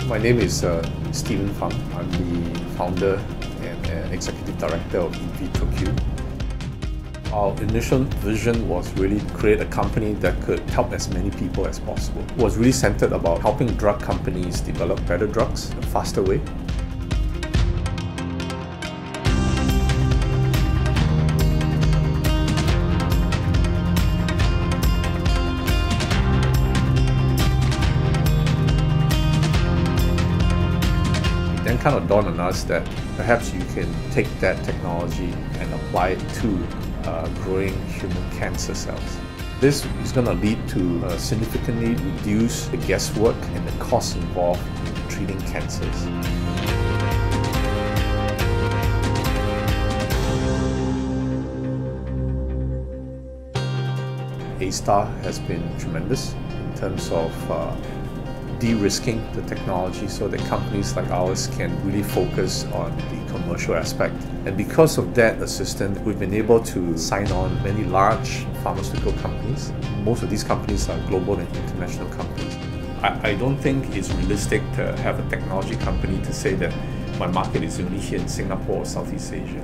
My name is Stephen Fang. I'm the founder and executive director of Invitrocue. Our initial vision was really to create a company that could help as many people as possible. It was really centered about helping drug companies develop better drugs in a faster way. Then kind of dawned on us that perhaps you can take that technology and apply it to growing human cancer cells. This is going to lead to significantly reduce the guesswork and the costs involved in treating cancers. A-Star has been tremendous in terms of de-risking the technology so that companies like ours can really focus on the commercial aspect. And because of that assistance, we've been able to sign on many large pharmaceutical companies. Most of these companies are global and international companies. I don't think it's realistic to have a technology company to say that my market is only here in Singapore or Southeast Asia.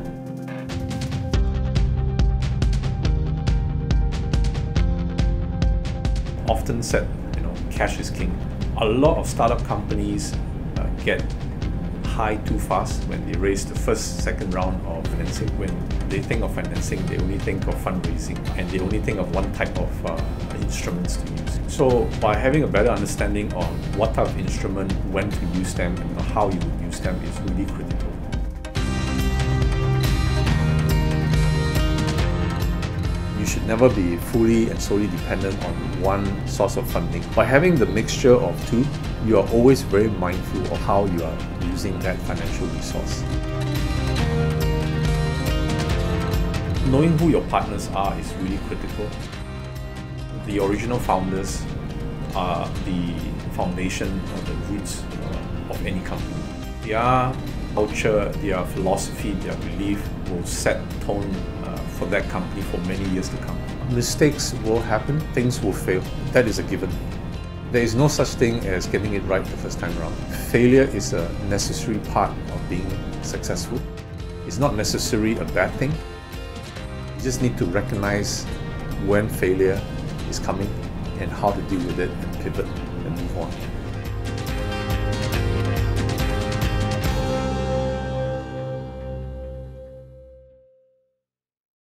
Often said, cash is king. A lot of startup companies get high too fast when they raise the first, second round of financing. When they think of financing, they only think of fundraising and they only think of one type of instruments to use. So by having a better understanding on what type of instrument, when to use them, and how you would use them is really critical. You should never be fully and solely dependent on one source of funding. By having the mixture of two, you are always very mindful of how you are using that financial resource. Knowing who your partners are is really critical. The original founders are the foundation or the roots of any company. Their culture, their philosophy, their belief will set the tone for that company for many years to come. Mistakes will happen, things will fail. That is a given. There is no such thing as getting it right the first time around. Failure is a necessary part of being successful. It's not necessarily a bad thing. You just need to recognize when failure is coming and how to deal with it and pivot and move on.